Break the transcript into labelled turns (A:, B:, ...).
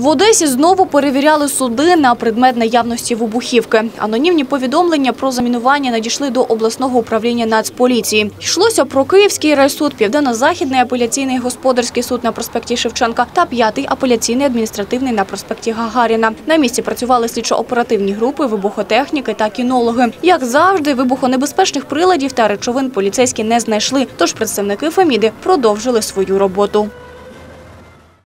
A: В Одесі знову перевіряли суди на предмет наявності вибухівки. Анонімні повідомлення про замінування надійшли до обласного управління Нацполіції. Йшлося про Київський райсуд, Південно-Західний апеляційний господарський суд на проспекті Шевченка та 5-й апеляційний адміністративний на проспекті Гагаріна. На місці працювали слідчо-оперативні групи, вибухотехніки та кінологи. Як завжди, вибухонебезпечних приладів та речовин поліцейські не знайшли, тож представники Феміди продовжили свою роботу.